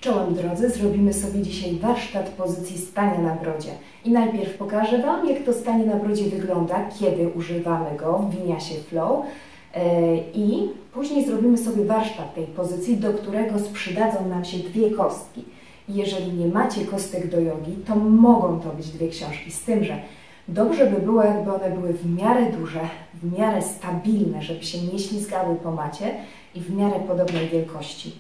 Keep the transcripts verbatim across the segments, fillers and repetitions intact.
Czołem drodzy, zrobimy sobie dzisiaj warsztat pozycji stania na brodzie. I najpierw pokażę Wam, jak to stanie na brodzie wygląda, kiedy używamy go w winiasie flow. I później zrobimy sobie warsztat tej pozycji, do którego przydadzą nam się dwie kostki. Jeżeli nie macie kostek do jogi, to mogą to być dwie książki, z tym, że dobrze by było, jakby one były w miarę duże, w miarę stabilne, żeby się nie ślizgały po macie i w miarę podobnej wielkości.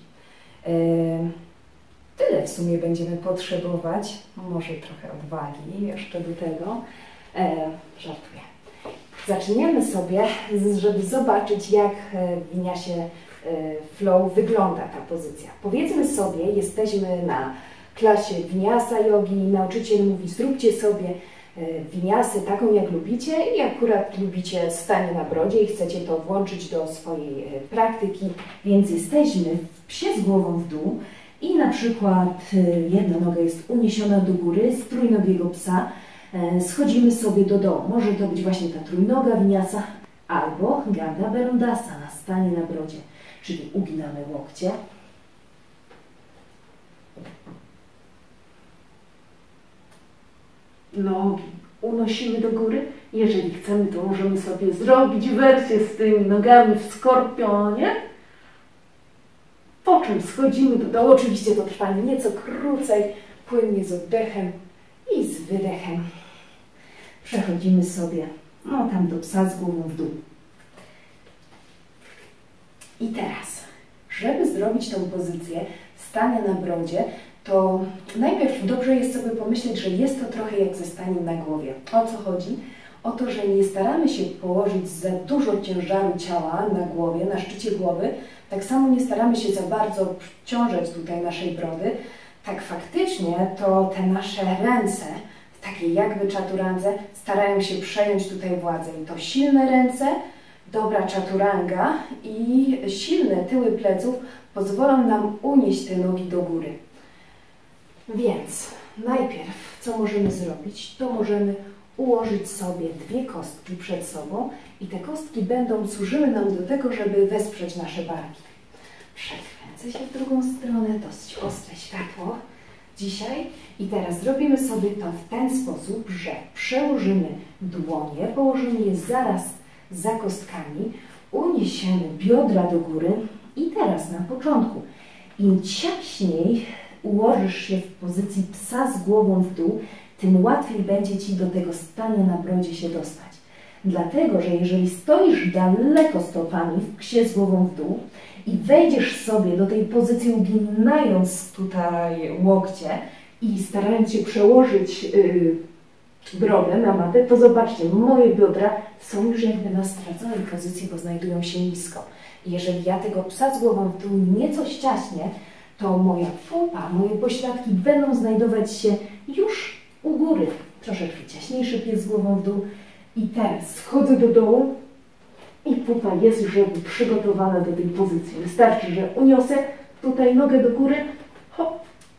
Tyle w sumie będziemy potrzebować, może trochę odwagi jeszcze do tego, e, żartuję. Zaczniemy sobie, żeby zobaczyć, jak w winiasie flow wygląda ta pozycja. Powiedzmy sobie, jesteśmy na klasie winiasa jogi, nauczyciel mówi, zróbcie sobie winiasy taką, jak lubicie i akurat lubicie stanie na brodzie i chcecie to włączyć do swojej praktyki, więc jesteśmy w psie z głową w dół i na przykład jedna noga jest uniesiona do góry z trójnogiego psa, schodzimy sobie do dołu. Może to być właśnie ta trójnoga winiasa albo Gandha Barundasana, stanie na brodzie, czyli uginamy łokcie. Nogi unosimy do góry. Jeżeli chcemy, to możemy sobie zrobić wersję z tymi nogami w skorpionie. Po czym schodzimy do dołu. Oczywiście to trwa nieco krócej, płynnie z oddechem i z wydechem. Przechodzimy sobie, no tam do psa z głową w dół. I teraz, żeby zrobić tą pozycję stania na brodzie, to najpierw dobrze jest sobie pomyśleć, że jest to trochę jak ze staniem na głowie. O co chodzi? O to, że nie staramy się położyć za dużo ciężaru ciała na głowie, na szczycie głowy. Tak samo nie staramy się za bardzo wciążać tutaj naszej brody. Tak faktycznie to te nasze ręce w takiej jakby czaturandze starają się przejąć tutaj władzę. I to silne ręce, dobra czaturanga i silne tyły pleców pozwolą nam unieść te nogi do góry. Więc najpierw co możemy zrobić, to możemy ułożyć sobie dwie kostki przed sobą i te kostki będą służyły nam do tego, żeby wesprzeć nasze barki. Przekręcę się w drugą stronę, dosyć ostre światło dzisiaj i teraz zrobimy sobie to w ten sposób, że przełożymy dłonie, położymy je zaraz za kostkami, uniesiemy biodra do góry i teraz na początku im ciaśniej ułożysz się w pozycji psa z głową w dół, tym łatwiej będzie Ci do tego stania na brodzie się dostać. Dlatego, że jeżeli stoisz daleko stopami w psie z głową w dół i wejdziesz sobie do tej pozycji uginając tutaj łokcie i starając się przełożyć yy, brodę na matę, to zobaczcie, moje biodra są już jakby na straconej pozycji, bo znajdują się nisko. I jeżeli ja tego psa z głową w dół nieco ściaśnię, to moja pupa, moje pośladki będą znajdować się już u góry. Troszeczkę ciaśniejszy pies z głową w dół. I teraz schodzę do dołu i pupa jest już jakby przygotowana do tej pozycji. Wystarczy, że uniosę tutaj nogę do góry, hop.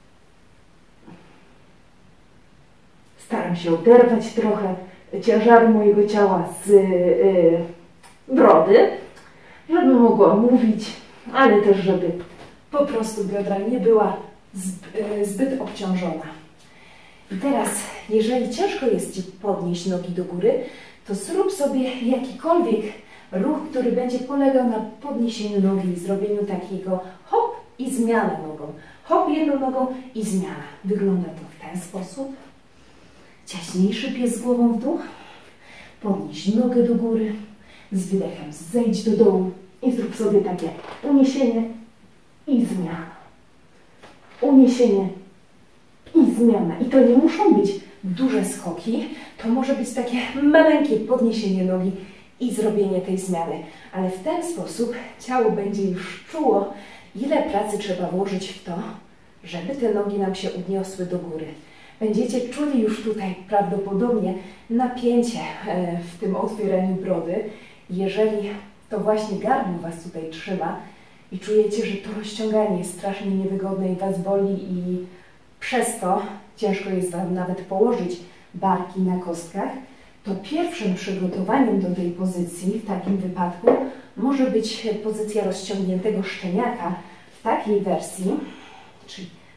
Staram się oderwać trochę ciężaru mojego ciała z yy, brody, żeby mogła mówić, ale też żeby po prostu biodra nie była zbyt obciążona. I teraz, jeżeli ciężko jest Ci podnieść nogi do góry, to zrób sobie jakikolwiek ruch, który będzie polegał na podniesieniu nogi i zrobieniu takiego hop i zmiana nogą. Hop jedną nogą i zmiana. Wygląda to w ten sposób. Ciaśniejszy pies z głową w dół. Podnieś nogę do góry. Z wydechem zejdź do dołu i zrób sobie takie uniesienie i zmiana. Uniesienie i zmiana. I to nie muszą być duże skoki, to może być takie maleńkie podniesienie nogi i zrobienie tej zmiany. Ale w ten sposób ciało będzie już czuło, ile pracy trzeba włożyć w to, żeby te nogi nam się uniosły do góry. Będziecie czuli już tutaj prawdopodobnie napięcie w tym otwieraniu brody. Jeżeli to właśnie gardło Was tutaj trzyma i czujecie, że to rozciąganie jest strasznie niewygodne i Was boli i przez to ciężko jest Wam nawet położyć barki na kostkach, to pierwszym przygotowaniem do tej pozycji w takim wypadku może być pozycja rozciągniętego szczeniaka w takiej wersji, czyli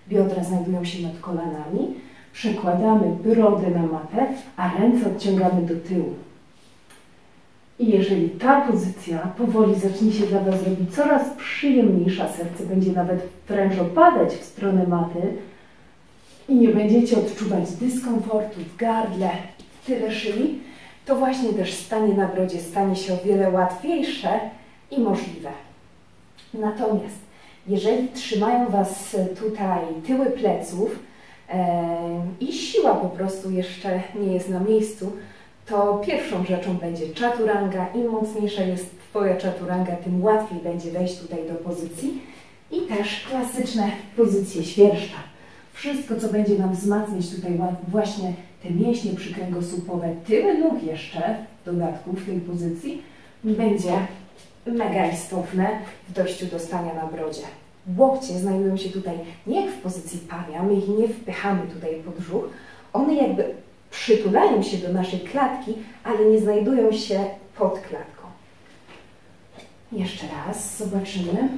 Biodra znajdują się nad kolanami. Przekładamy brodę na matę, a ręce odciągamy do tyłu. I jeżeli ta pozycja powoli zacznie się dla Was robić coraz przyjemniejsza, serce będzie nawet wręcz opadać w stronę maty i nie będziecie odczuwać dyskomfortu w gardle, w tyle szyi, to właśnie też stanie na brodzie stanie się o wiele łatwiejsze i możliwe. Natomiast jeżeli trzymają Was tutaj tyły pleców e, i siła po prostu jeszcze nie jest na miejscu, to pierwszą rzeczą będzie chaturanga. Im mocniejsza jest Twoja chaturanga, tym łatwiej będzie wejść tutaj do pozycji. I też klasyczne pozycje świerszcza. Wszystko, co będzie nam wzmacniać tutaj właśnie te mięśnie przykręgosłupowe, tyły nóg jeszcze w dodatku w tej pozycji, będzie mega istotne w dojściu do stania na brodzie. Łokcie znajdują się tutaj nie jak w pozycji pawia, my ich nie wpychamy tutaj pod brzuch, one jakby przytulają się do naszej klatki, ale nie znajdują się pod klatką. Jeszcze raz zobaczymy.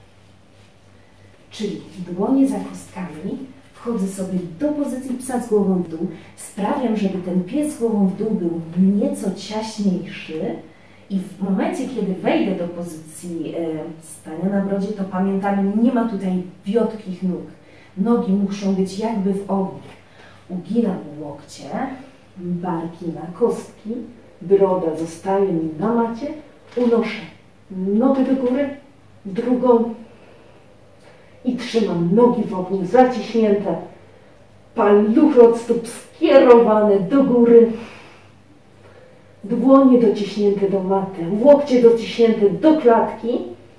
Czyli dłonie za kostkami, wchodzę sobie do pozycji psa z głową w dół, sprawiam, żeby ten pies z głową w dół był nieco ciaśniejszy i w momencie, kiedy wejdę do pozycji e, stania na brodzie, to pamiętamy, nie ma tutaj wiotkich nóg. Nogi muszą być jakby w ogniu. Uginam łokcie, barki na kostki, broda zostaje mi na macie, unoszę nogę do góry, drugą i trzymam nogi wokół zaciśnięte, paluchy od stóp skierowane do góry, dłonie dociśnięte do maty, łokcie dociśnięte do klatki.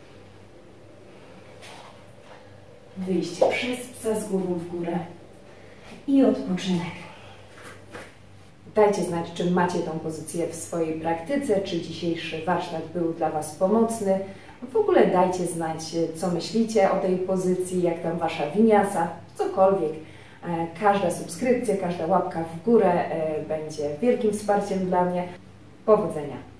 Wyjście przez psa z głową w górę i odpoczynek. Dajcie znać, czy macie tą pozycję w swojej praktyce, czy dzisiejszy warsztat był dla Was pomocny. W ogóle dajcie znać, co myślicie o tej pozycji, jak tam Wasza winiasa, cokolwiek. Każda subskrypcja, każda łapka w górę będzie wielkim wsparciem dla mnie. Powodzenia!